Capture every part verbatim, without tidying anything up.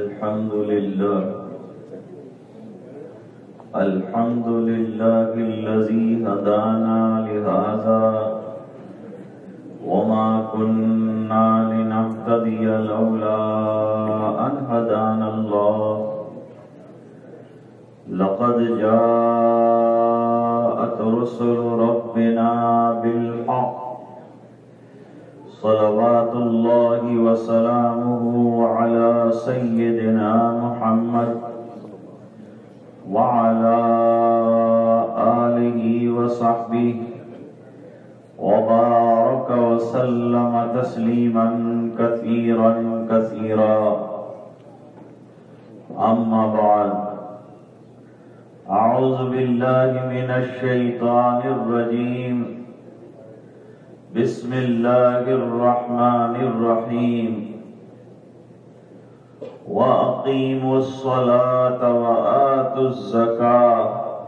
الحمد لله الحمد لله الذي هدانا لهذا وما كنا لنهتدي لولا أن هدانا الله لقد جاءت رسل ربنا بالحق صلوات الله وسلامه على سيدنا محمد وعلى آله وصحبه وبارك وسلم تسليما كثيرا كثيرا أما بعد أعوذ بالله من الشيطان الرجيم بسم الله الرحمن الرحيم وأقيموا الصلاة وآتوا الزكاة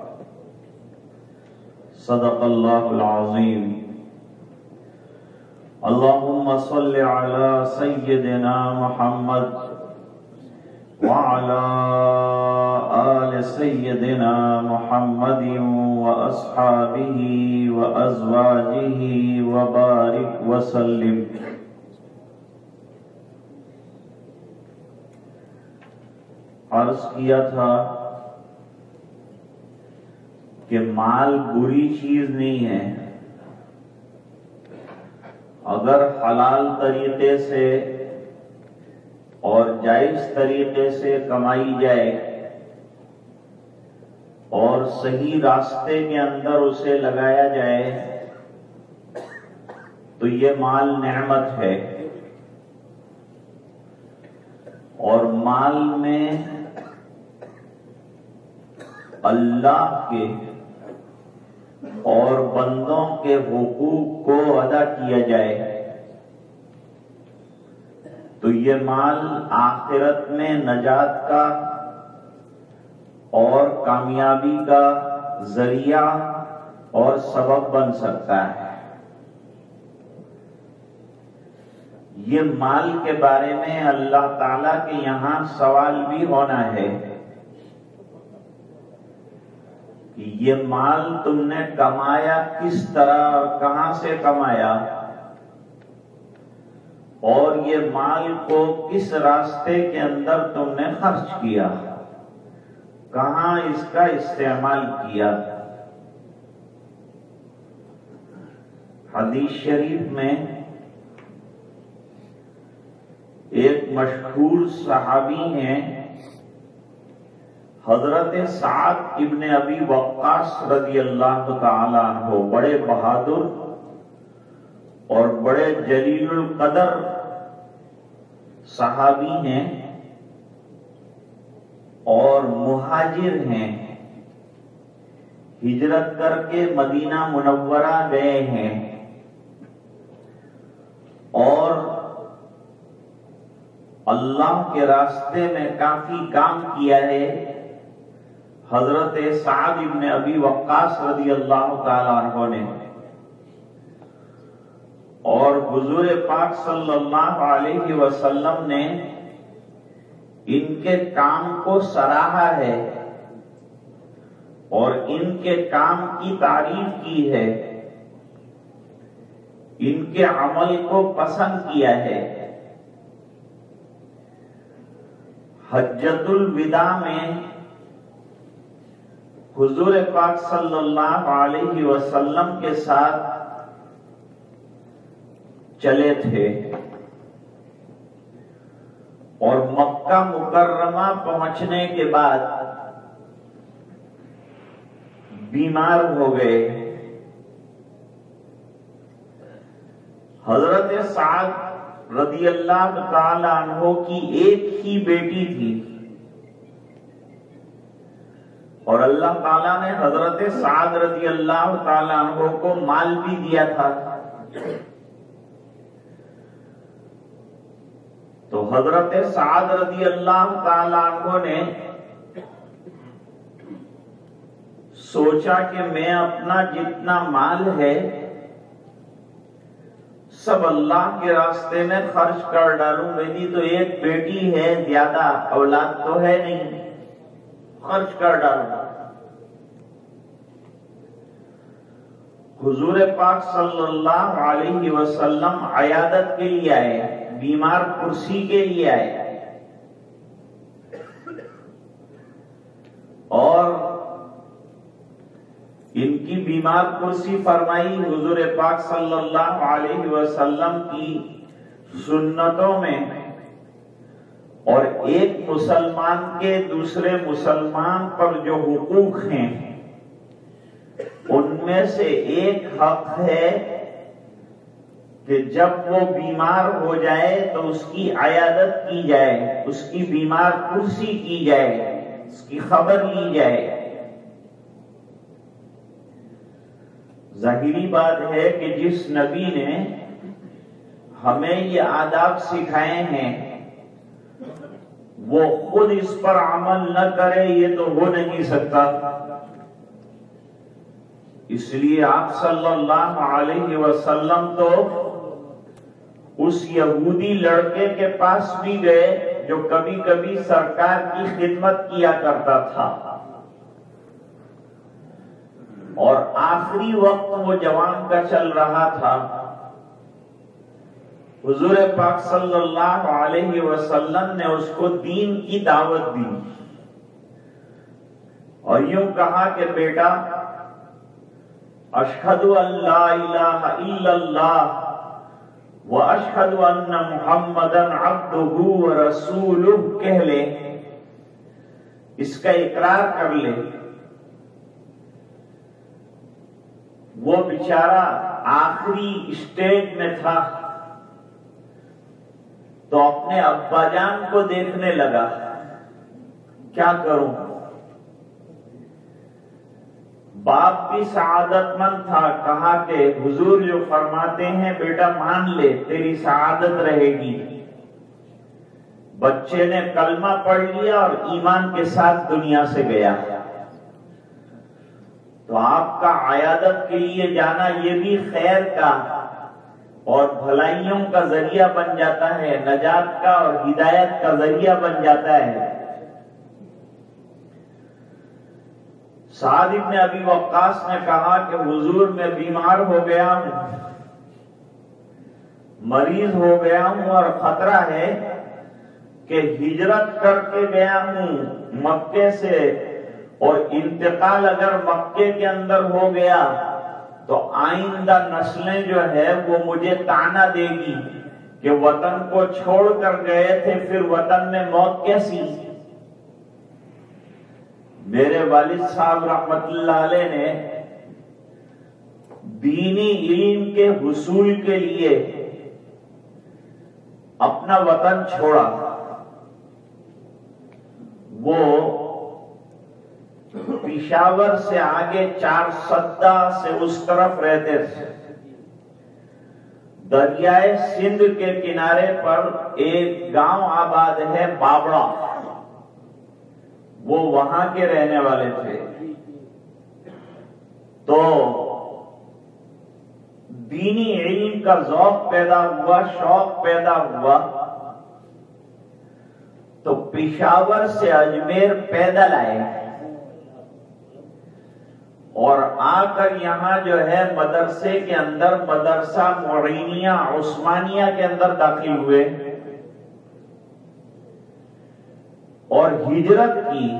صدق الله العظيم اللهم صل على سيدنا محمد وعلى آل سيدنا محمد وأصحابه وأزواجه وبارك وسلم. عرض کیا تھا کہ مال بری چیز نہیں ہے اگر حلال طریقے سے اور جائز طریقے سے کمائی جائے اور صحیح راستے کے اندر اسے لگایا جائے تو یہ مال نعمت ہے. اور مال میں اللہ کے اور بندوں کے حقوق کو ادا کیا جائے تو یہ مال آخرت میں نجات کا اور کامیابی کا ذریعہ اور سبب بن سکتا ہے. یہ مال کے بارے میں اللہ تعالی کے یہاں سوال بھی ہونا ہے کہ یہ مال تم نے کمایا کس طرح اور کہاں سے کمایا اور یہ مال کو کس راستے کے اندر تم نے خرچ کیا, کہاں اس کا استعمال کیا. حدیث شریف میں ایک مشہور صحابی ہیں حضرت سعد ابن ابی وقاص رضی اللہ تعالی عنہ, بڑے بہادر اور بڑے جلیل القدر صحابی ہیں اور مہاجر ہیں, ہجرت کر کے مدینہ منورہ گئے ہیں اور اللہ کے راستے میں کافی کام کیا ہے. حضرت سعد ابن ابی وقاص رضی اللہ تعالی عنہ نے اور حضور پاک صلی اللہ علیہ وسلم نے ان کے کام کو سراہا ہے اور ان کے کام کی تعریف کی ہے, ان کے عمل کو پسند کیا ہے. حجۃ الوداع میں حضور پاک صلی اللہ علیہ وسلم کے ساتھ چلے تھے اور مکہ مکرمہ پہنچنے کے بعد بیمار ہو گئے. حضرت سعد رضی اللہ تعالی عنہ کی ایک ہی بیٹی تھی اور اللہ تعالیٰ نے حضرت سعد رضی اللہ تعالی عنہ کو مال بھی دیا تھا. تو حضرت سعد رضی اللہ تعالی عنہ نے سوچا کہ میں اپنا جتنا مال ہے سب اللہ کے راستے میں خرچ کر ڈالوں، میری تو ایک بیٹی ہے، زیادہ اولاد تو ہے نہیں، خرچ کر ڈالوں۔ حضور پاک صلی اللہ علیہ وسلم عیادت کے لیے آئے، بیمار کرسی کے لیے آئے، اور ان کی بیمار کرسی فرمائی حضور پاک صلی اللہ علیہ وسلم کی سنتوں میں، اور ایک مسلمان کے دوسرے مسلمان پر جو حقوق ہیں ان میں سے ایک حق ہے کہ جب وہ بیمار ہو جائے تو اس کی عیادت کی جائے، اس کی بیمار کرسی کی جائے، اس کی خبر لی جائے۔ ظاہری بات ہے کہ جس نبی نے ہمیں یہ آداب سکھائے ہیں وہ خود اس پر عمل نہ کرے، یہ تو ہو نہیں سکتا۔ اس لیے آپ صلی اللہ علیہ وسلم تو اس یہودی لڑکے کے پاس بھی گئے جو کبھی کبھی سرکار کی خدمت کیا کرتا تھا، اور آخری وقت وہ جوان کا چل رہا تھا۔ حضور پاک صلی اللہ علیہ وسلم نے اس کو دین کی دعوت دی اور یوں کہا کہ بیٹا، اشہد ان لا الہ الا اللہ واشہد ان محمدا عبدہ ورسولہ کہہ لے، اس کا اقرار کر لے۔ وہ بیچارہ آخری اسٹیج میں تھا تو اپنے ابا جان کو دیکھنے لگا، کیا کروں؟ باپ بھی سعادت مند تھا، کہا کہ حضور جو فرماتے ہیں بیٹا مان لے، تیری سعادت رہے گی۔ بچے نے کلمہ پڑھ لیا اور ایمان کے ساتھ دنیا سے گیا۔ تو آپ کا عیادت کے لیے جانا یہ بھی خیر کا اور بھلائیوں کا ذریعہ بن جاتا ہے، نجات کا اور ہدایت کا ذریعہ بن جاتا ہے۔ سعد ابن ابی وقاص نے کہا کہ حضور میں بیمار ہو گیا ہوں، مریض ہو گیا ہوں، اور خطرہ ہے کہ ہجرت کر کے گیا ہوں مکے سے، اور انتقال اگر مکے کے اندر ہو گیا تو آئندہ نسلیں جو ہے وہ مجھے طعنہ دے گی کہ وطن کو چھوڑ کر گئے تھے، پھر وطن میں موت کیسی؟ میرے والد صاحب رحمت اللہ علیہ نے دینی علم کے حصول کے لیے اپنا وطن چھوڑا۔ وہ پشاور سے آگے چار سدہ سے اس طرف رہتے تھے۔ دریائے سندھ کے کنارے پر ایک گاؤں آباد ہے بابڑا، وہ وہاں کے رہنے والے تھے۔ تو دینی علم کا ذوق پیدا ہوا، شوق پیدا ہوا، تو پشاور سے اجمیر پیدل آئے اور آ کر یہاں جو ہے مدرسے کے اندر، مدرسہ معینیہ عثمانیہ کے اندر داخل ہوئے اور ہجرت کی،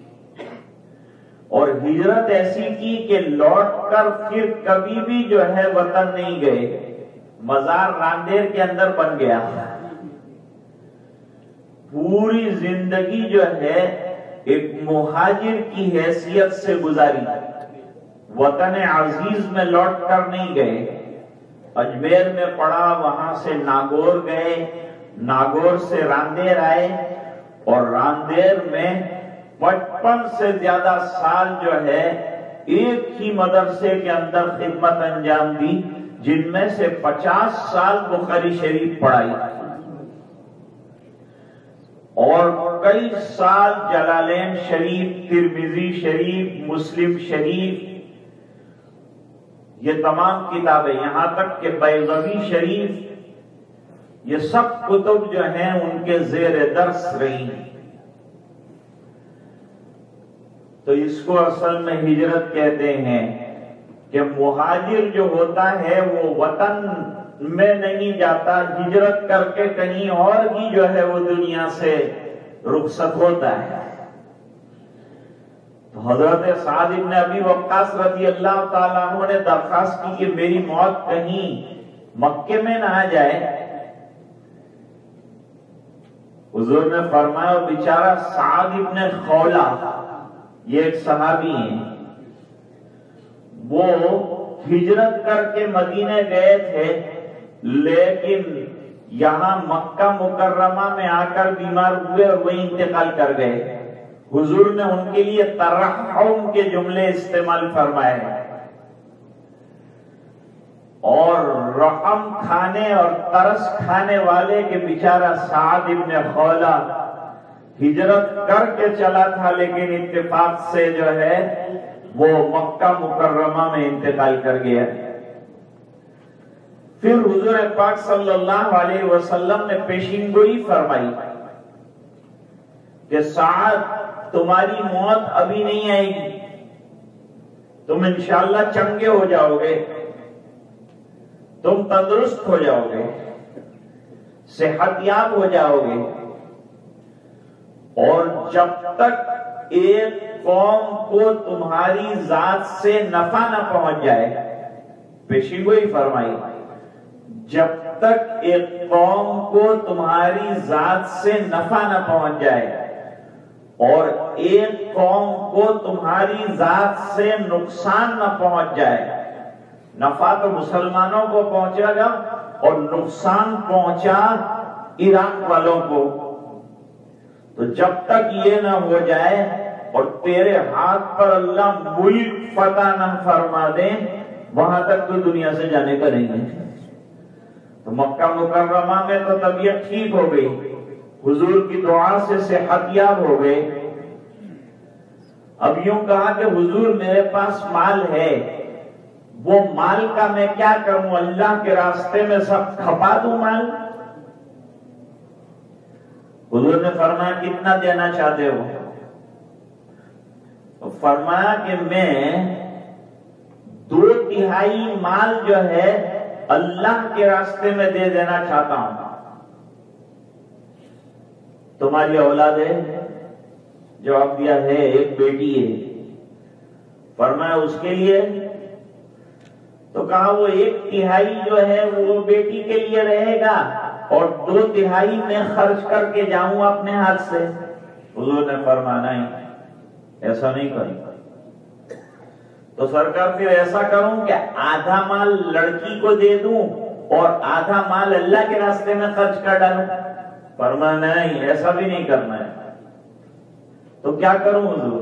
اور ہجرت ایسی کی کہ لوٹ کر پھر کبھی بھی جو ہے وطن نہیں گئے، مزار راندیر کے اندر بن گیا۔ پوری زندگی جو ہے ایک مہاجر کی حیثیت سے گزاری، وطن عزیز میں لوٹ کر نہیں گئے۔ اجمیر میں پڑا، وہاں سے ناگور گئے، ناگور سے راندیر آئے، اور راندیر میں پچپن سے زیادہ سال جو ہے ایک ہی مدرسے کے اندر خدمت انجام دی، جن میں سے پچاس سال بخاری شریف پڑھائی اور کئی سال جلالین شریف، ترمذی شریف، مسلم شریف یہ تمام کتابیں، یہاں تک کہ بیضوی شریف، یہ سب کتب جو ہیں ان کے زیر درس رہی ہیں۔ تو اس کو اصل میں ہجرت کہتے ہیں کہ مہاجر جو ہوتا ہے وہ وطن میں نہیں جاتا، ہجرت کر کے کہیں اور بھی جو ہے وہ دنیا سے رخصت ہوتا ہے۔ تو حضرت سعد بن ابی وقاص رضی اللہ تعالیٰ عنہ نے درخواست کی کہ میری موت کہیں مکے میں نہ آ جائے۔ حضور نے فرمایا بیچارہ سعد بن خولہ، یہ ایک صحابی ہیں، وہ ہجرت کر کے مدینے گئے تھے، لیکن یہاں مکہ مکرمہ میں آ کر بیمار ہوئے اور وہی انتقال کر گئے۔ حضور نے ان کے لیے ترحم کے جملے استعمال فرمائے اور رحم کھانے اور ترس کھانے والے کے بیچارہ سعد بن خولہ ہجرت کر کے چلا تھا، لیکن اتفاق سے جو ہے وہ مکہ مکرمہ میں انتقال کر گیا۔ پھر حضور پاک صلی اللہ علیہ وسلم نے پیشین گوئی فرمائی کہ سعد تمہاری موت ابھی نہیں آئے گی، تم انشاءاللہ چنگے ہو جاؤ گے، تم تندرست ہو جاؤ گے، صحت یاب ہو جاؤ گے، اور جب تک ایک قوم کو تمہاری ذات سے نفع نہ پہنچ جائے، پیشین گوئی فرمائی، جب تک ایک قوم کو تمہاری ذات سے نفع نہ پہنچ جائے اور ایک قوم کو تمہاری ذات سے نقصان نہ پہنچ جائے، نفع تو مسلمانوں کو پہنچے گا اور نقصان پہنچا عراق والوں کو، تو جب تک یہ نہ ہو جائے اور تیرے ہاتھ پر اللہ ملک فتح نہ فرما دے، وہاں تک تو دنیا سے جانے کا نہیں ہے۔ تو مکہ مکرمہ میں تو طبیعت ٹھیک ہو گئی، حضور کی دعا سے صحت یاب ہو گئے۔ اب یوں کہا کہ حضور میرے پاس مال ہے، وہ مال کا میں کیا کروں، اللہ کے راستے میں سب کھپا دوں مال؟ حضور نے فرمایا کتنا دینا چاہتے ہو؟ تو فرمایا کہ میں دو تہائی مال جو ہے اللہ کے راستے میں دے دینا چاہتا ہوں۔ تمہاری اولاد ہے؟ جواب دیا ہے ایک بیٹی ہے۔ فرمایا اس کے لیے؟ تو کہا وہ ایک تہائی جو ہے وہ بیٹی کے لیے رہے گا اور دو تہائی میں خرچ کر کے جاؤں اپنے ہاتھ سے۔ حضور نے فرمایا نہیں، ایسا نہیں کروں۔ تو سرکار پھر ایسا کروں کہ آدھا مال لڑکی کو دے دوں اور آدھا مال اللہ کے راستے میں خرچ کر ڈالوں؟ فرمایا نہیں، ایسا بھی نہیں کرنا ہے۔ تو کیا کروں حضور؟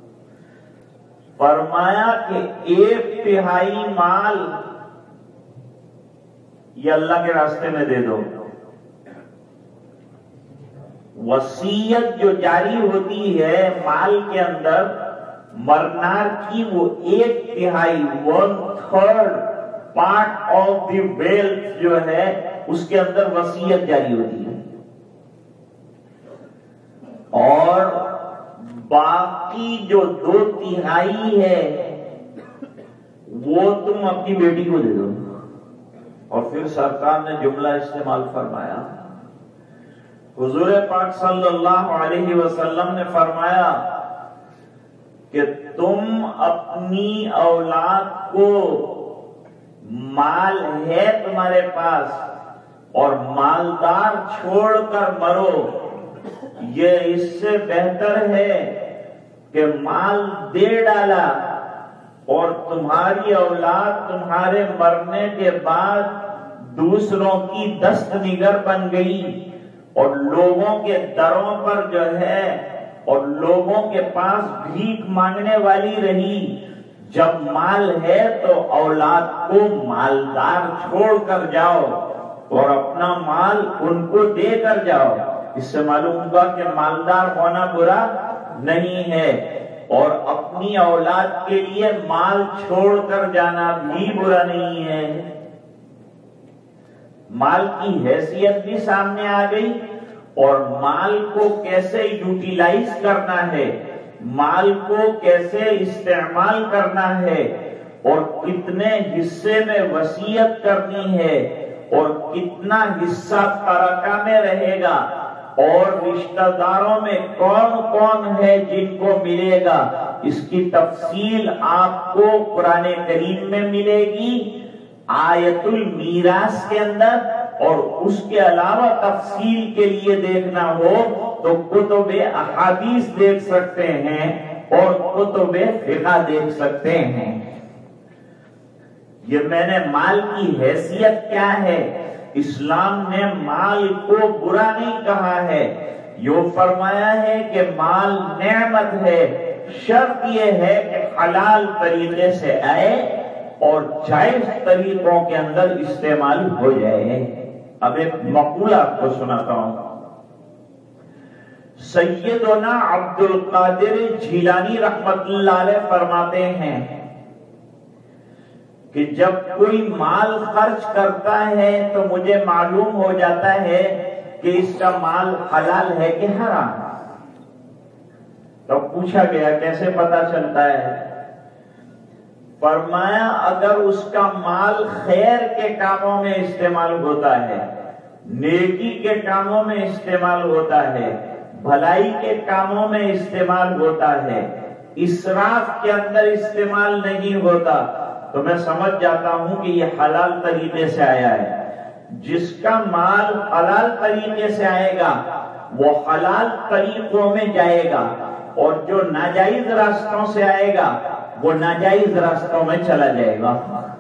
فرمایا کہ ایک تہائی مال یہ اللہ کے راستے میں دے دو۔ وصیت جو جاری ہوتی ہے مال کے اندر مرنار کی، وہ ایک تہائی one third part of the wealth جو ہے اس کے اندر وصیت جاری ہوتی ہے، اور باقی جو دو تہائی ہے وہ تم اپنی بیٹی کو دے دو۔ اور پھر سرکار نے جملہ استعمال فرمایا، حضور پاک صلی اللہ علیہ وسلم نے فرمایا کہ تم اپنی اولاد کو، مال ہے تمہارے پاس اور مالدار چھوڑ کر مرو، یہ اس سے بہتر ہے کہ مال دے ڈالا اور تمہاری اولاد تمہارے مرنے کے بعد دوسروں کی دست نگر بن گئی اور لوگوں کے دروں پر جو ہے اور لوگوں کے پاس بھیک مانگنے والی رہی۔ جب مال ہے تو اولاد کو مالدار چھوڑ کر جاؤ اور اپنا مال ان کو دے کر جاؤ۔ اس سے معلوم ہوا کہ مالدار ہونا برا نہیں ہے، اور اپنے اپنی اولاد کے لیے مال چھوڑ کر جانا بھی برا نہیں ہے. مال کی حیثیت بھی سامنے آ گئی اور مال کو کیسے یوٹیلائز کرنا ہے، مال کو کیسے استعمال کرنا ہے اور کتنے حصے میں وصیت کرنی ہے اور کتنا حصہ ترکہ میں رہے گا اور رشتہ داروں میں کون کون ہے جن کو ملے گا، اس کی تفصیل آپ کو قرآن کریم میں ملے گی، آیت المیراث کے اندر. اور اس کے علاوہ تفصیل کے لیے دیکھنا ہو تو کتب احادیث دیکھ سکتے ہیں اور کتب فقہ دیکھ سکتے ہیں. یہ میں نے مال کی حیثیت کیا ہے، اسلام نے مال کو برا نہیں کہا ہے، یہ فرمایا ہے کہ مال نعمت ہے، شرط یہ ہے کہ حلال طریقے سے آئے اور جائز طریقوں کے اندر استعمال ہو جائے. اب ایک مقولہ آپ کو سناتا ہوں. سیدنا عبد القادر جیلانی رحمت اللہ علیہ فرماتے ہیں کہ جب کوئی مال خرچ کرتا ہے تو مجھے معلوم ہو جاتا ہے کہ اس کا مال حلال ہے کہ حرام. تو پوچھا گیا کیسے پتا چلتا ہے؟ فرمایا اگر اس کا مال خیر کے کاموں میں استعمال ہوتا ہے، نیکی کے کاموں میں استعمال ہوتا ہے، بھلائی کے کاموں میں استعمال ہوتا ہے، اسراف کے اندر استعمال نہیں ہوتا، تو میں سمجھ جاتا ہوں کہ یہ حلال طریقے سے آیا ہے. جس کا مال حلال طریقے سے آئے گا وہ حلال طریقوں میں جائے گا اور جو ناجائز راستوں سے آئے گا وہ ناجائز راستوں میں چلا جائے گا.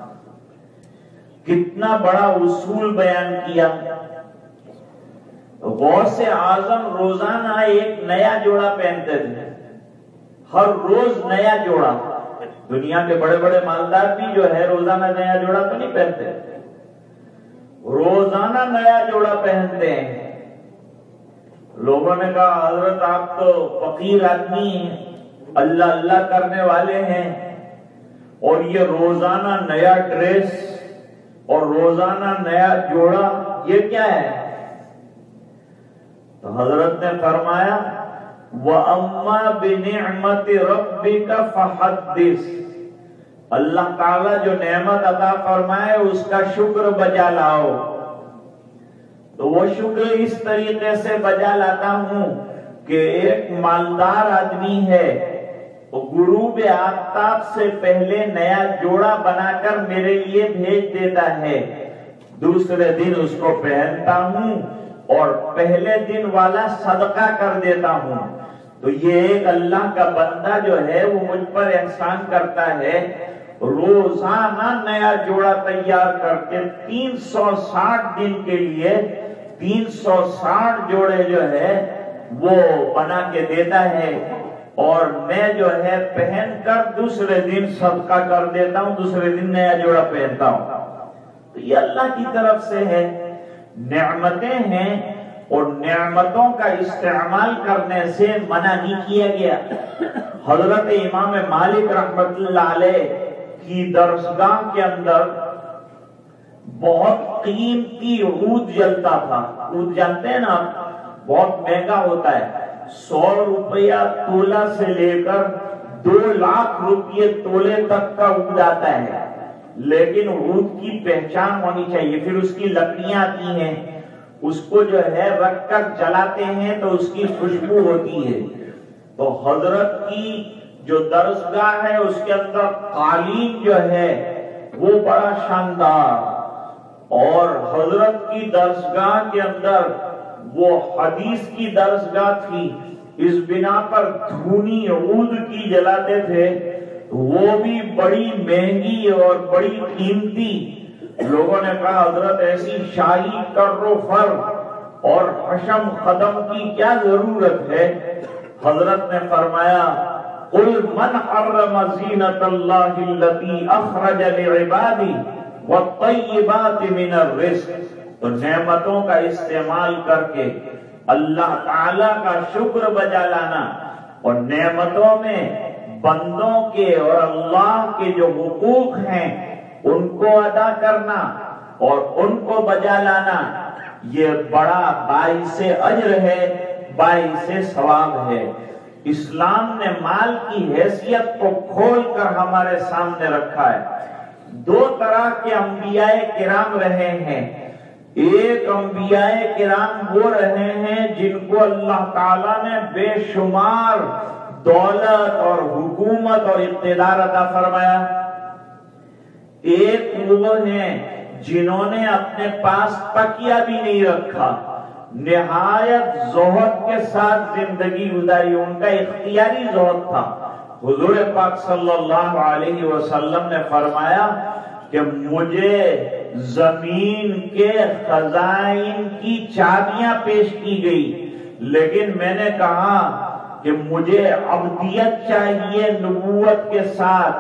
کتنا بڑا اصول بیان کیا. غوث اعظم روزانہ ایک نیا جوڑا پہنتے تھے، ہر روز نیا جوڑا. دنیا کے بڑے بڑے مالدار بھی جو ہے روزانہ نیا جوڑا تو نہیں پہنتے، روزانہ نیا جوڑا پہنتے ہیں. لوگوں نے کہا حضرت آپ تو فقیر آدمی ہیں، اللہ اللہ کرنے والے ہیں اور یہ روزانہ نیا ڈریس اور روزانہ نیا جوڑا یہ کیا ہے؟ تو حضرت نے فرمایا وَأَمَّا بِنِعْمَةِ رَبِّكَ فَحَدِّثْ. اللہ تعالیٰ جو نعمت عطا فرمائے اس کا شکر بجا لاؤ. تو وہ شکر اس طریقے سے بجا لاتا ہوں کہ ایک مالدار آدمی ہے، وہ غروب آفتاب سے پہلے نیا جوڑا بنا کر میرے لیے بھیج دیتا ہے، دوسرے دن اس کو پہنتا ہوں اور پہلے دن والا صدقہ کر دیتا ہوں. تو یہ ایک اللہ کا بندہ جو ہے وہ مجھ پر احسان کرتا ہے، روزانہ نیا جوڑا تیار کر کے تین سو ساٹھ دن کے لیے تین سو ساٹھ جوڑے جو ہے وہ بنا کے دیتا ہے اور میں جو ہے پہن کر دوسرے دن صدقہ کر دیتا ہوں، دوسرے دن نیا جوڑا پہنتا ہوں. تو یہ اللہ کی طرف سے ہے، نعمتیں ہیں اور نعمتوں کا استعمال کرنے سے منع نہیں کیا گیا. حضرت امام مالک رحمت اللہ علیہ کی درسگاہ کے اندر بہت قیمتی عود جلتا تھا. عود جانتے ہیں نا، بہت مہنگا ہوتا ہے، سو روپیہ تولہ سے لے کر دو لاکھ روپیے تولے تک کا عود آتا ہے. لیکن عود کی پہچان ہونی چاہیے. پھر اس کی لکڑیاں آتی ہیں، اس کو جو ہے رکھ کر جلاتے ہیں تو اس کی خوشبو ہوتی ہے. تو حضرت کی جو درسگاہ ہے اس کے اندر قالین جو ہے وہ بڑا شاندار، اور حضرت کی درسگاہ کے اندر وہ حدیث کی درسگاہ تھی، اس بنا پر دھونی عود کی جلاتے تھے، وہ بھی بڑی مہنگی اور بڑی قیمتی. لوگوں نے کہا حضرت ایسی شاہی کر و فر اور حشم خدم کی کیا ضرورت ہے؟ حضرت نے فرمایا قل من حرم زینت اللہ التی اخرج لعبادی والطیبات من الرزق. تو نعمتوں کا استعمال کر کے اللہ تعالی کا شکر بجا لانا اور نعمتوں میں بندوں کے اور اللہ کے جو حقوق ہیں ان کو ادا کرنا اور ان کو بجا لانا، یہ بڑا باعث اجر ہے، باعث ثواب ہے۔ اسلام نے مال کی حیثیت کو کھول کر ہمارے سامنے رکھا ہے۔ دو طرح کے انبیاء کرام رہے ہیں۔ ایک انبیاء کرام وہ رہے ہیں جن کو اللہ تعالیٰ نے بے شمار دولت اور حکومت اور اقتدار عطا فرمایا۔ ایک وہ ہیں جنہوں نے اپنے پاس تکیہ بھی نہیں رکھا، نہایت زہد کے ساتھ زندگی گزاری، ان کا اختیاری زہد تھا۔ حضور پاک صلی اللہ علیہ وسلم نے فرمایا کہ مجھے زمین کے خزائن کی چابیاں پیش کی گئی، لیکن میں نے کہا کہ مجھے عبدیت چاہیے نبوت کے ساتھ،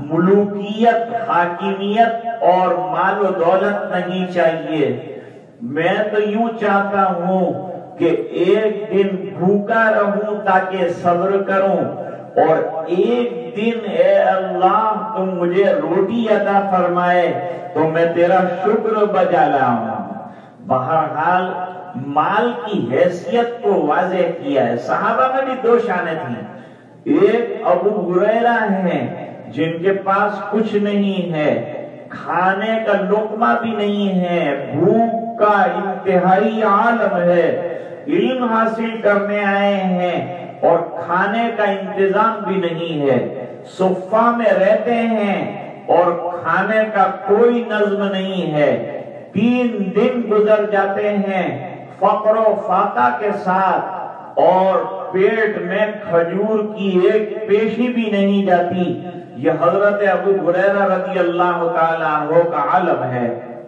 ملوکیت، حاکمیت اور مال و دولت نہیں چاہیے۔ میں تو یوں چاہتا ہوں کہ ایک دن بھوکا رہوں تاکہ صبر کروں، اور ایک دن اے اللہ تم مجھے روٹی عطا فرمائے تو میں تیرا شکر بجا لاؤں۔ بہرحال مال کی حیثیت کو واضح کیا ہے۔ صحابہ میں بھی دو شانیں تھیں، ایک ابو ہریرہ ہیں جن کے پاس کچھ نہیں ہے، کھانے کا لقمہ بھی نہیں ہے، بھوک کا انتہائی عالم ہے، علم حاصل کرنے آئے ہیں اور کھانے کا انتظام بھی نہیں ہے، صفہ میں رہتے ہیں اور کھانے کا کوئی نظم نہیں ہے، تین دن گزر جاتے ہیں فقر و فاقہ کے ساتھ اور پیٹ میں کھجور کی ایک پیشی بھی نہیں جاتی۔ یہ حضرت ابو ہریرہ رضی اللہ تعالیٰ عنہ کا عالم ہے،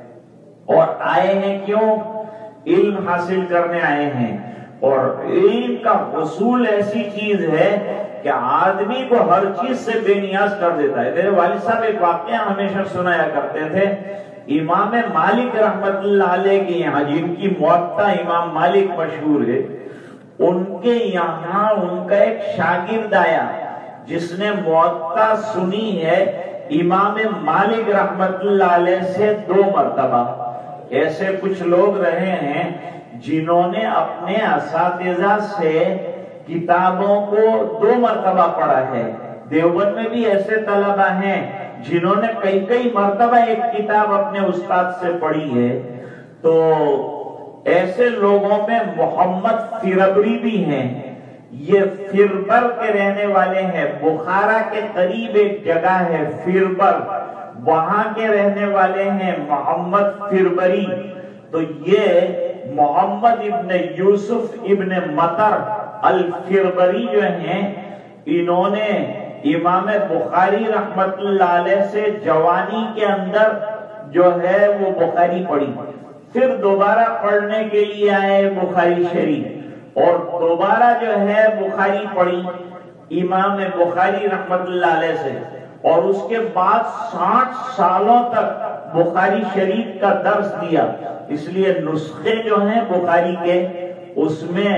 اور آئے ہیں کیوں؟ علم حاصل کرنے آئے ہیں، اور علم کا حصول ایسی چیز ہے کہ آدمی کو ہر چیز سے بے نیاز کر دیتا ہے۔ میرے والد صاحب ایک واقعہ ہمیشہ سنایا کرتے تھے، امام مالک رحمت اللہ علیہ کے یہاں، جن کی موطا امام مالک مشہور ہے، ان کے یہاں ان کا ایک شاگرد آیا جس نے موطا سنی ہے امام مالک رحمت اللہ علیہ سے دو مرتبہ۔ ایسے کچھ لوگ رہے ہیں جنہوں نے اپنے اساتذہ سے کتابوں کو دو مرتبہ پڑھا ہے۔ دیوبند میں بھی ایسے طلبہ ہیں جنہوں نے کئی کئی مرتبہ ایک کتاب اپنے استاد سے پڑھی ہے۔ تو ایسے لوگوں میں محمد فربری بھی ہیں، یہ فربر کے رہنے والے ہیں، بخارا کے قریب ایک جگہ ہے فربر، وہاں کے رہنے والے ہیں محمد فربری۔ تو یہ محمد ابن یوسف ابن مطر الفربری جو ہیں، انہوں نے امام بخاری رحمت اللہ علیہ سے جوانی کے اندر جو ہے وہ بخاری پڑھی، پھر دوبارہ پڑھنے کے لیے آئے بخاری شریف، اور دوبارہ جو ہے بخاری پڑھی امام بخاری رحمت اللہ علیہ سے، اور اس کے بعد ساٹھ سالوں تک بخاری شریف کا درس دیا۔ اس لیے نسخے جو ہیں بخاری کے، اس میں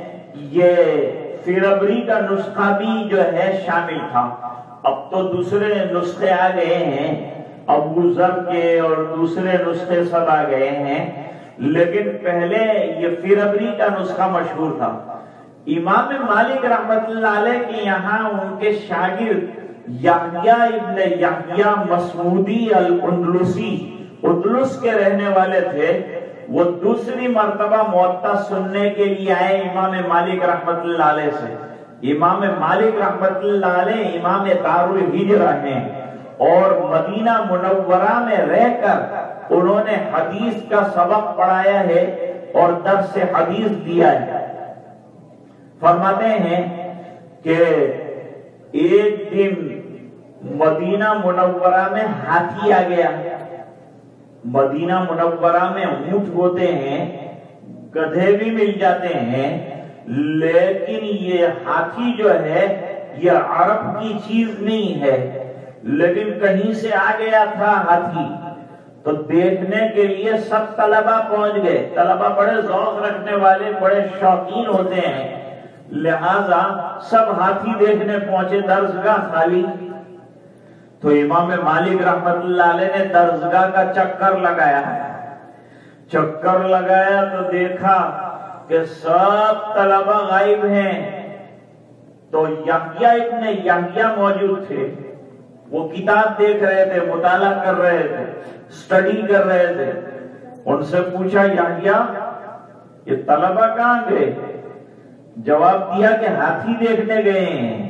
یہ فربری کا نسخہ بھی جو ہے شامل تھا۔ اب تو دوسرے نسخے آ گئے ہیں، ابو ذر کے اور دوسرے نسخے سب آ گئے ہیں، لیکن پہلے یہ فربری کا نسخہ مشہور تھا۔ امام مالک رحمت اللہ علیہ کے یہاں ان کے شاگرد یحییٰ ابن یحییٰ مسعودی الاندلسی، اندلس کے رہنے والے تھے، وہ دوسری مرتبہ موطا سننے کے لیے آئے امام مالک رحمت اللہ علیہ سے۔ امام مالک رحمت اللہ علیہ امام دار الہجرہ ہیں، اور مدینہ منورہ میں رہ کر انہوں نے حدیث کا سبق پڑھایا ہے اور درس حدیث دیا ہے۔ فرماتے ہیں کہ ایک دن مدینہ منورہ میں ہاتھی آ گیا۔ مدینہ منورہ میں اونٹ ہوتے ہیں، گدھے بھی مل جاتے ہیں، لیکن یہ ہاتھی جو ہے یہ عرب کی چیز نہیں ہے، لیکن کہیں سے آ گیا تھا ہاتھی۔ تو دیکھنے کے لیے سب طلبہ پہنچ گئے۔ طلبہ بڑے ذوق رکھنے والے، بڑے شوقین ہوتے ہیں، لہذا سب ہاتھی دیکھنے پہنچے، درسگاہ خالی۔ تو امام مالک رحمت اللہ علیہ نے درسگاہ کا چکر لگایا چکر لگایا تو دیکھا کہ سب طلبہ غائب ہیں، تو یحییٰ ابن یحییٰ موجود تھے۔ وہ کتاب دیکھ رہے تھے، مطالعہ کر رہے تھے، اسٹڈی کر رہے تھے۔ ان سے پوچھا یحییٰ یہ طلبہ کہاں گئے؟ جواب دیا کہ ہاتھی دیکھنے گئے ہیں۔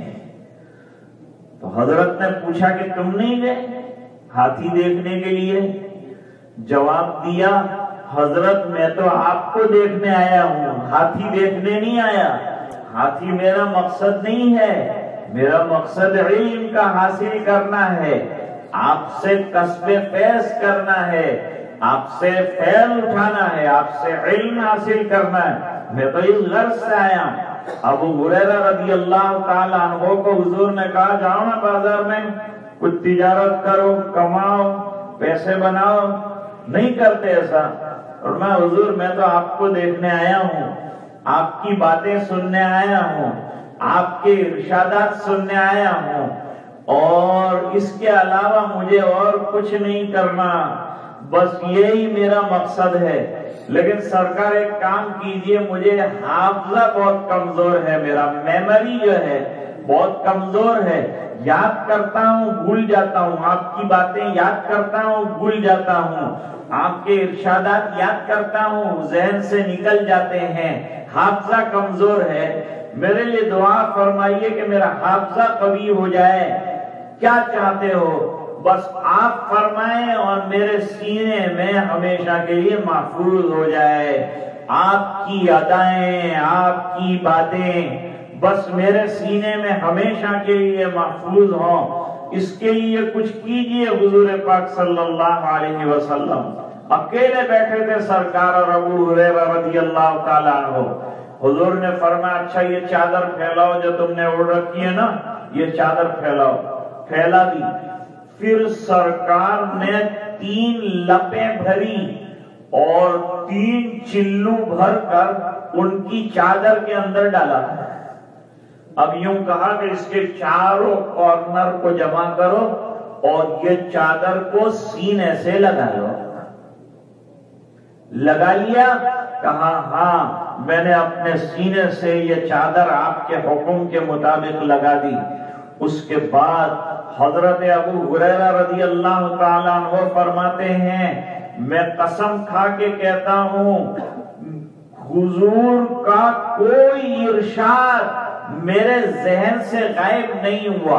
تو حضرت نے پوچھا کہ تم نہیں گئے ہاتھی دیکھنے کے لیے؟ جواب دیا حضرت میں تو آپ کو دیکھنے آیا ہوں، ہاتھی دیکھنے نہیں آیا۔ ہاتھی میرا مقصد نہیں ہے، میرا مقصد علم کا حاصل کرنا ہے، آپ سے کسب فیض کرنا ہے، آپ سے فیض اٹھانا ہے، آپ سے علم حاصل کرنا ہے، میں تو اس غرض سے آیا ہوں۔ ابو ہریرہ رضی اللہ تعالیٰ عنہ کو حضور نے کہا جاؤ نا بازار میں کچھ تجارت کرو، کماؤ، پیسے بناؤ، نہیں کرتے ایسا۔ اور میں حضور میں تو آپ کو دیکھنے آیا ہوں، آپ کی باتیں سننے آیا ہوں، آپ کے ارشادات سننے آیا ہوں، اور اس کے علاوہ مجھے اور کچھ نہیں کرنا، بس یہی میرا مقصد ہے۔ لیکن سرکار ایک کام کیجئے، مجھے حافظہ بہت کمزور ہے، میرا میموری جو ہے بہت کمزور ہے، یاد کرتا ہوں بھول جاتا ہوں، آپ کی باتیں یاد کرتا ہوں بھول جاتا ہوں، آپ کے ارشادات یاد کرتا ہوں ذہن سے نکل جاتے ہیں، حافظہ کمزور ہے، میرے لیے دعا فرمائیے کہ میرا حافظہ قوی ہو جائے۔ کیا چاہتے ہو بس آپ فرمائیں اور میرے سینے میں ہمیشہ کے لیے محفوظ ہو جائے، آپ کی ادائیں، آپ کی باتیں بس میرے سینے میں ہمیشہ کے لیے محفوظ ہوں، اس کے لیے کچھ کیجئے حضور پاک صلی اللہ علیہ وسلم۔ اکیلے بیٹھے تھے سرکار اور ابو ہریرہ رضی اللہ تعالیٰ عنہ۔ حضور نے فرمایا اچھا یہ چادر پھیلاؤ جو تم نے اوڑھ رکھی ہے نا، یہ چادر پھیلاؤ۔ پھیلا دی، پھر سرکار نے تین لپیں بھری اور تین چلو بھر کر ان کی چادر کے اندر ڈالا۔ اب یوں کہا کہ اس کے چاروں کارنر کو جمع کرو اور یہ چادر کو سینے سے لگا لو۔ لگا لیا؟ کہا ہاں میں نے اپنے سینے سے یہ چادر آپ کے حکم کے مطابق لگا دی۔ اس کے بعد حضرت ابو ہریرہ رضی اللہ تعالیٰ عنہ فرماتے ہیں میں قسم کھا کے کہتا ہوں حضور کا کوئی ارشاد میرے ذہن سے غائب نہیں ہوا۔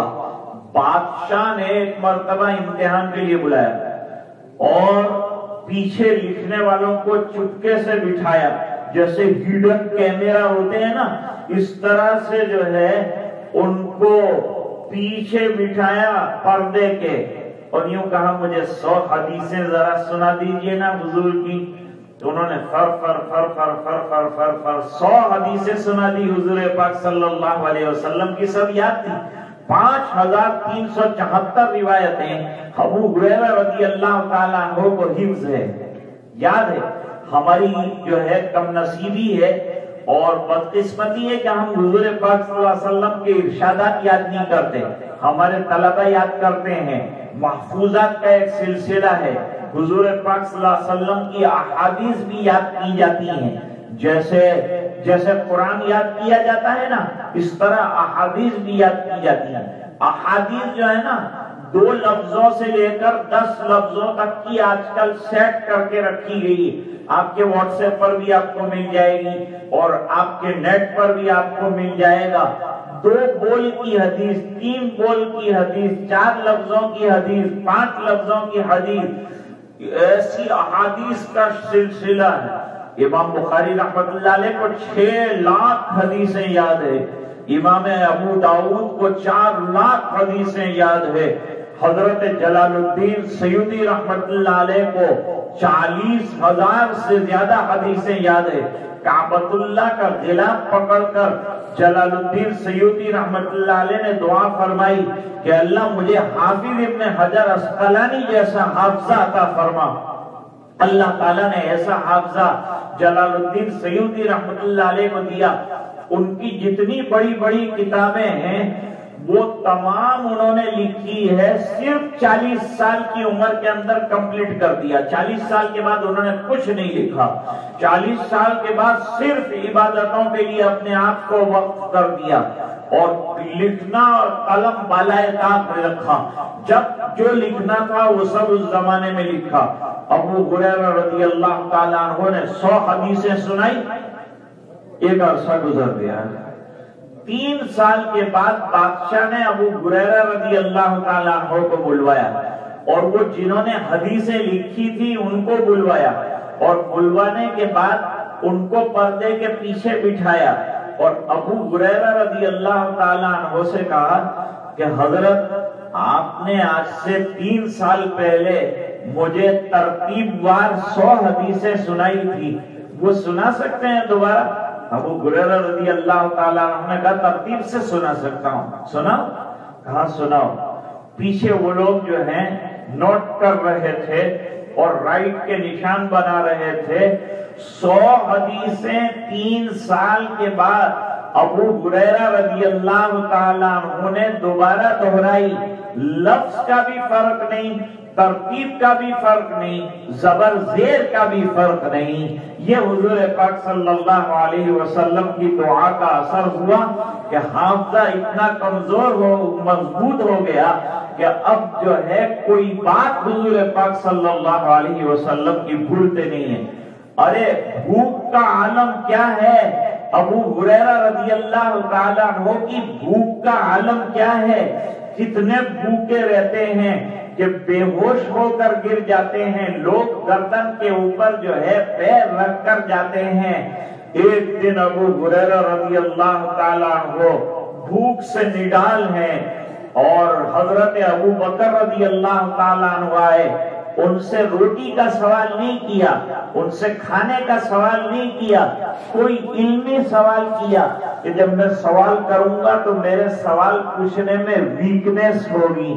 بادشاہ نے ایک مرتبہ امتحان کے لیے بلایا اور پیچھے لکھنے والوں کو چپکے سے بٹھایا، جیسے ہیڈن کیمرہ ہوتے ہیں نا، اس طرح سے جو ہے ان کو پیچھے بٹھایا پردے کے، اور یوں کہا مجھے سو حدیثیں ذرا سنا دیجئے نا حضور کی۔ تو انہوں نے فر فر فر فر فر فر فر فر سو حدیثیں سنا دی حضور پاک صلی اللہ علیہ وسلم کی، سب یاد تھی۔ پانچ ہزار تین سو چوہتر روایتیں ابو ہریرہ رضی اللہ تعالیٰ عنہ کو حفظ ہے، یاد ہے۔ ہماری جو ہے کم نصیبی ہے اور بدقسمتی ہے کہ ہم حضور پاک صلی اللہ علیہ وسلم کے ارشادات یاد نہیں کرتے، ہمارے طلبہ یاد کرتے ہیں۔ محفوظات کا ایک سلسلہ ہے، حضور پاک صلی اللہ علیہ وسلم کی احادیث بھی یاد کی جاتی ہیں، جیسے جیسے قرآن یاد کیا جاتا ہے نا، اس طرح احادیث بھی یاد کی جاتی ہیں۔ احادیث جو ہے نا دو لفظوں سے لے کر دس لفظوں تک کی آج کل سیٹ کر کے رکھی گئی، آپ کے واٹس ایپ پر بھی آپ کو مل جائے گی اور آپ کے نیٹ پر بھی آپ کو مل جائے گا۔ دو بول کی حدیث، تین بول کی حدیث، چار لفظوں کی حدیث، پانچ لفظوں کی حدیث، ایسی احادیث کا سلسلہ ہے۔ امام بخاری رحمت اللہ علیہ کو چھ لاکھ حدیثیں یاد ہے، امام ابو داؤد کو چار لاکھ حدیثیں یاد ہے، حضرت جلال الدین سیوطی رحمت اللہ علیہ کو چالیس ہزار سے زیادہ حدیثیں یاد ہے۔ کعبۃ اللہ کا غلاف پکڑ کر جلال الدین سیوطی رحمت اللہ علیہ نے دعا فرمائی کہ اللہ مجھے حافظ ابن حجر عسقلانی جیسا حافظہ عطا فرما۔ اللہ تعالیٰ نے ایسا حافظہ جلال الدین سیوطی رحمت اللہ علیہ کو دیا۔ ان کی جتنی بڑی بڑی کتابیں ہیں وہ تمام انہوں نے لکھی ہے صرف چالیس سال کی عمر کے اندر کمپلیٹ کر دیا. چالیس سال کے بعد انہوں نے کچھ نہیں لکھا. چالیس سال کے بعد صرف عبادتوں کے لیے اپنے آپ کو وقف کر دیا اور لکھنا اور قلم بالائے طاق رکھا. جب جو لکھنا تھا وہ سب اس زمانے میں لکھا. ابو ہریرہ رضی اللہ تعالیٰ عنہ نے سو حدیثیں سنائی. ایک عرصہ گزر گیا. تین سال کے بعد بادشاہ نے ابو ہریرہ رضی اللہ تعالیٰ عنہ کو بلوایا اور وہ جنہوں نے حدیثیں لکھی تھی ان کو بلوایا اور بلوانے کے بعد ان کو پردے کے پیچھے بٹھایا اور ابو ہریرہ رضی اللہ تعالیٰ عنہ سے کہا کہ حضرت آپ نے آج سے تین سال پہلے مجھے ترتیب وار سو حدیثیں سنائی تھی، وہ سنا سکتے ہیں دوبارہ؟ ابو ہریرہ رضی اللہ تعالیٰ عنہ نے کہا ترتیب سے سنا سکتا ہوں. سناؤ؟ کہا سناؤ. پیچھے وہ لوگ جو ہیں نوٹ کر رہے تھے اور رائٹ کے نشان بنا رہے تھے. سو حدیثیں تین سال کے بعد ابو ہریرہ رضی اللہ تعالیٰ عنہ نے دوبارہ دہرائی. لفظ کا بھی فرق نہیں، ترتیب کا بھی فرق نہیں، زبر زیر کا بھی فرق نہیں. یہ حضور پاک صلی اللہ علیہ وسلم کی دعا کا اثر ہوا کہ حافظہ اتنا کمزور ہو مضبوط ہو گیا کہ اب جو ہے کوئی بات حضور پاک صلی اللہ علیہ وسلم کی بھولتے نہیں ہیں. ارے بھوک کا عالم کیا ہے؟ ابو ہریرہ رضی اللہ تعالیٰ عنہ کی بھوک کا عالم کیا ہے؟ کتنے بھوکے رہتے ہیں کہ بے ہوش ہو کر گر جاتے ہیں. لوگ گردن کے اوپر جو ہے پیر رکھ کر جاتے ہیں. ایک دن ابو ہریرہ رضی اللہ تعالیٰ عنہ بھوک سے نڈال ہیں اور حضرت ابو بکر رضی اللہ تعالیٰ عنہ آئے. ان سے روٹی کا سوال نہیں کیا، ان سے کھانے کا سوال نہیں کیا، کوئی علمی سوال کیا کہ جب میں سوال کروں گا تو میرے سوال پوچھنے میں ویکنیس ہوگی،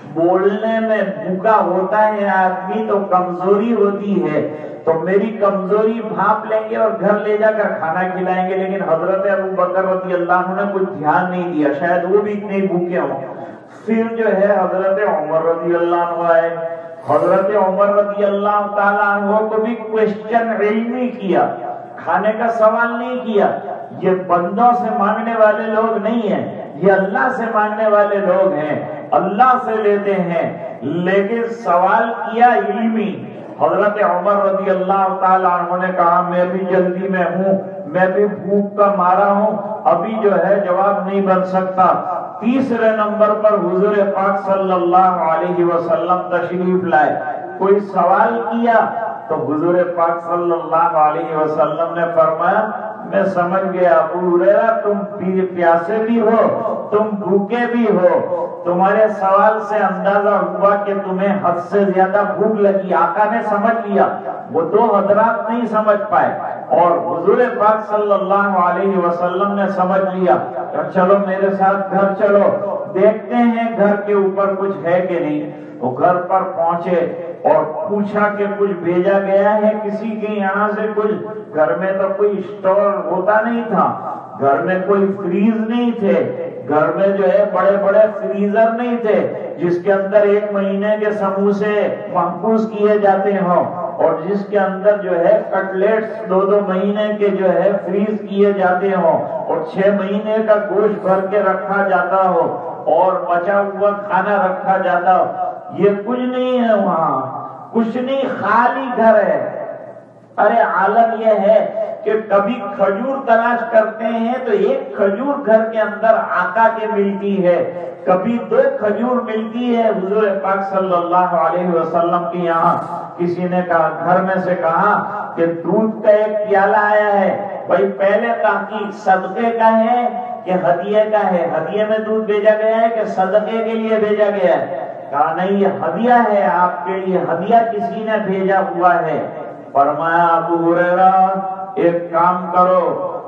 بولنے میں بھوکا ہوتا ہے آدمی تو کمزوری ہوتی ہے، تو میری کمزوری بھانپ لیں گے اور گھر لے جا کر کھانا کھلائیں گے. لیکن حضرت ابو بکر رضی اللہ عنہ نے کچھ دھیان نہیں دیا، شاید وہ بھی اتنے بھوکے ہوں. پھر جو ہے حضرت عمر رضی اللہ عنہ آئے. حضرت عمر رضی اللہ تعالیٰ عنہ کو بھی کوشچن علمی کیا، کھانے کا سوال نہیں کیا. یہ بندوں سے مانگنے والے لوگ نہیں ہیں، یہ اللہ سے مانگنے والے لوگ ہیں، اللہ سے لیتے ہیں. لیکن سوال کیا علمی. حضرت عمر رضی اللہ تعالیٰ عنہ نے کہا میں بھی جلدی میں ہوں، میں بھی بھوک کا مارا ہوں، ابھی جو ہے جواب نہیں بن سکتا. تیسرے نمبر پر حضور پاک صلی اللہ علیہ وسلم تشریف لائے. کوئی سوال کیا تو حضور پاک صلی اللہ علیہ وسلم نے فرمایا میں سمجھ گیا ابو ہریرہ تم پیاسے بھی ہو، تم بھوکے بھی ہو، تمہارے سوال سے اندازہ ہوا کہ تمہیں حد سے زیادہ بھوک لگی. آقا نے سمجھ لیا، وہ دو حضرات نہیں سمجھ پائے اور حضور پاک صلی اللہ علیہ وسلم نے سمجھ لیا. چلو میرے ساتھ گھر چلو، دیکھتے ہیں گھر کے اوپر کچھ ہے کہ نہیں. وہ گھر پر پہنچے اور پوچھا کہ کچھ بھیجا گیا ہے کسی کے یہاں سے کچھ. گھر میں تو کوئی اسٹور ہوتا نہیں تھا، گھر میں کوئی فریز نہیں تھے، گھر میں جو ہے بڑے بڑے فریزر نہیں تھے جس کے اندر ایک مہینے کے سموسے محفوظ کیے جاتے ہوں اور جس کے اندر جو ہے کٹلیٹس دو دو مہینے کے جو ہے فریز کیے جاتے ہوں اور چھ مہینے کا گوشت بھر کے رکھا جاتا ہو اور بچا ہوا کھانا رکھا جاتا ہو. یہ کچھ نہیں ہے وہاں، کچھ نہیں، خالی گھر ہے. ارے عالم یہ ہے کہ کبھی کھجور تلاش کرتے ہیں تو ایک کھجور گھر کے اندر آقا کے ملتی ہے، کبھی دو کھجور ملتی ہے حضور پاک صلی اللہ علیہ وسلم کے یہاں. کسی نے کہا گھر میں سے کہا کہ دودھ کا ایک پیالہ آیا ہے. بھائی پہلے تحقیق صدقے کا ہے کہ ہدیے کا ہے؟ ہدیے میں دودھ بھیجا گیا ہے کہ صدقے کے لیے بھیجا گیا ہے؟ کہا نہیں یہ ہدیہ ہے آپ کے لیے، ہدیہ کسی نے بھیجا ہوا ہے. فرمایا ابو ہریرہ ایک کام کرو،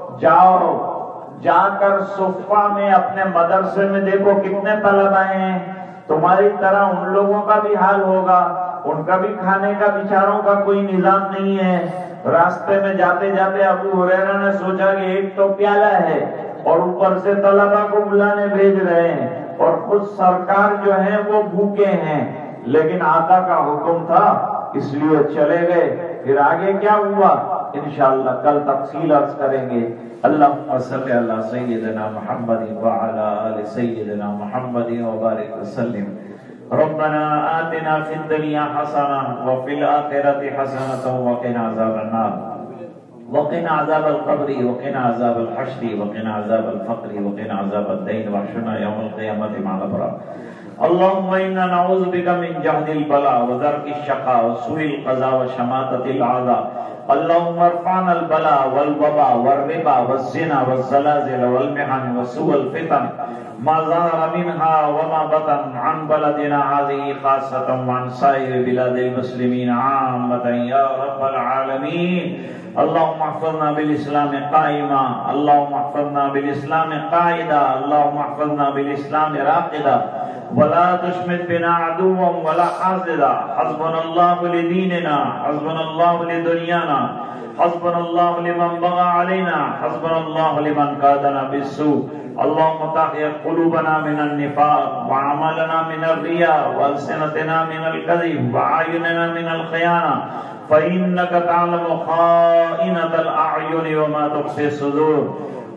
جاؤ جا کر صفہ میں اپنے مدرسے میں دیکھو کتنے طلبہ ہیں، تمہاری طرح ان لوگوں کا بھی حال ہوگا. ان کا بھی کھانے کا بیچاروں کا کوئی نظام نہیں ہے. راستے میں جاتے جاتے ابو ہریرہ نے سوچا کہ ایک تو پیالہ ہے اور اوپر سے طلبہ کو بلانے بھیج رہے ہیں اور خود سرکار جو ہیں وہ بھوکے ہیں، لیکن آقا کا حکم تھا اس لیے چلے گئے. پھر آگے کیا ہوا انشاءاللہ کل تفصیل عرض کریں گے. اللہم صلی علی سیدنا محمد وعلی آل سیدنا محمد وبارک وسلم. ربنا آتنا فی الدنیا حسنہ وفی الآخرۃ حسنہ وقنا عذاب النار وقنا عذاب القبر وقنا عذاب الحشر وقنا عذاب الفقر وقنا عذاب الدین واحشرنا یوم القیامۃ مع الابرار. اللهم انا نعوذ بك من جهد البلاء ودرك الشقاء وسوء القضاء وشماتة الاعداء. اللهم ارفعنا البلاء والوباء والربا والزنا والزلازل والمحن وسوء الفتن ما ظهر منها وما بطن عن بلدنا هذه خاصة وعن سائر بلاد المسلمين عامة يا رب العالمين. اللهم احفظنا بالاسلام قائما، اللهم احفظنا بالاسلام قائدا، اللهم احفظنا بالاسلام راقدا، ولا تشمت بنا عدوا ولا حاسدا. حسبنا الله لديننا، حسبنا الله لدنيانا، حسبنا الله لمن بغى علينا، حسبنا الله لمن كادنا بالسوء. اللهم طهر قلوبنا من النفاق وعملنا من الرياء والسنتنا من الكذب وعيننا من الخيانة، فإنك تعلم خائنة الأعين وما تخفي الصدور.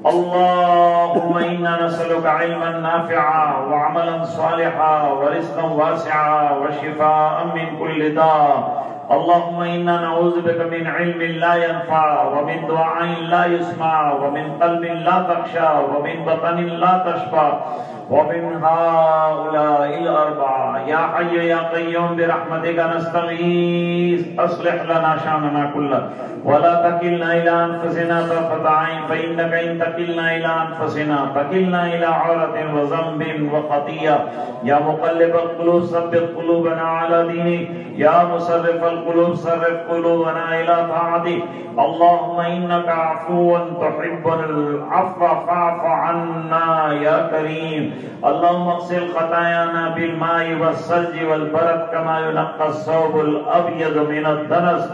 اللهم إنا نسألك علما نافعا وعملا صالحا ورزقا واسعا وشفاء من كل داء. اللهم إنا نعوذ بك من علم لا ينفع ومن دعاء لا يسمع ومن قلب لا تخشى ومن بطن لا تشبع ومن هؤلاء الأربعة. يا حي يا قيوم برحمتك نستغيث أصلح لنا شأننا كله ولا تكلنا إلى أنفسنا طرفة عين، فإنك إن تكلنا إلى أنفسنا تكلنا إلى عورة وذنب وخطيئة. يا مقلب القلوب ثبت قلوبنا على دينك، يا مصرف القلوب صرف قلوبنا إلى طاعتك. اللهم إنك عفو تحب العفو فاعف عنا يا كريم. اللهم اغسل خطايانا بالماء والثلج والبرد كما ينقى الثوب الأبيض من الدنس.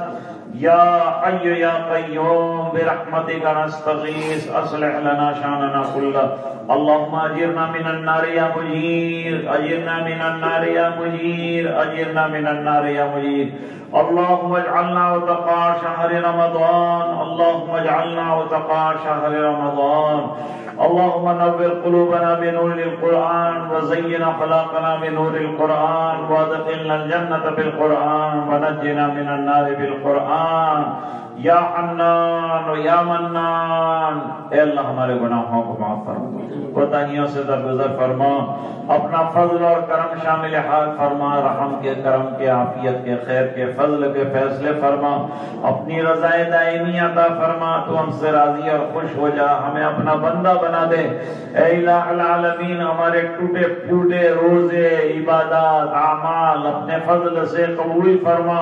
يا حي يا قيوم برحمتك نستغيث أصلح لنا شأننا كله. اللهم أجرنا من النار يا مجير، أجرنا من النار يا مجير، أجرنا من النار يا مجير. اللهم اجعلنا وتقى شهر رمضان، اللهم اجعلنا وتقى شهر رمضان. اللهم نور قلوبنا بنور القرآن وزين أخلاقنا بنور القرآن وادخلنا الجنة بالقرآن ونجنا من النار بالقرآن. یا حنان و یا منان، اے اللہ ہمارے گناہوں کو معاف فرما، کوتاہیوں سے درگزر فرما، اپنا فضل اور کرم شامل حال فرما، رحم کے، کرم کے، عافیت کے، خیر کے، فضل کے فیصلے فرما، اپنی رضا دائمی عطا فرما. تو ہم سے راضی اور خوش ہو جا، ہمیں اپنا بندہ بنا دے. اے الہ العالمین، ہمارے ٹوٹے پھوٹے روزے، عبادات، اعمال اپنے فضل سے قبول فرما.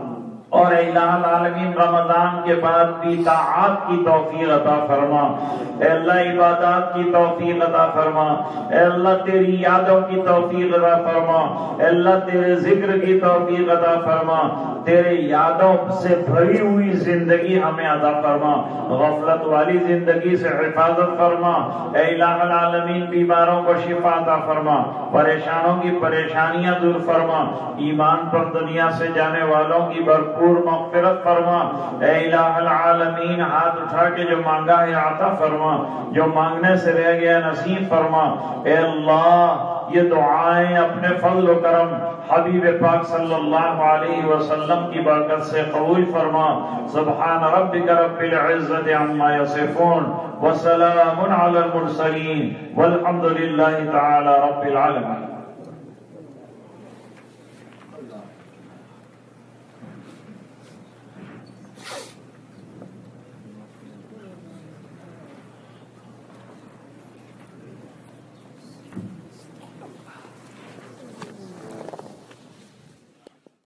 اور اے الہ العالمین، رمضان کے بعد بھی طاعات کی توفیق عطا فرما. اے اللہ عبادات کی توفیق عطا فرما. اے اللہ تیری یادوں کی توفیق عطا فرما. اے اللہ تیرے ذکر کی توفیق عطا فرما. تیرے یادوں سے بھری ہوئی زندگی ہمیں عطا فرما. غفلت والی زندگی سے حفاظت فرما. اے الہ العالمین، بیماروں کو شفا عطا فرما، پریشانوں کی پریشانیاں دور فرما، ایمان پر دنیا سے جانے والوں کی بھرپور مغفرت فرما. اے الہ العالمین، ہاتھ اٹھا کے جو مانگا ہے عطا فرما، جو مانگنے سے رہ گیا نصیب فرما. اے اللہ، یہ دعائیں اپنے فضل و کرم حبیب پاک صلی اللہ علیہ وسلم کی برکت سے قبول فرما. سبحان ربک رب العزت عما یصفون وسلام علی المرسلین والحمد للہ تعالی رب العالمین.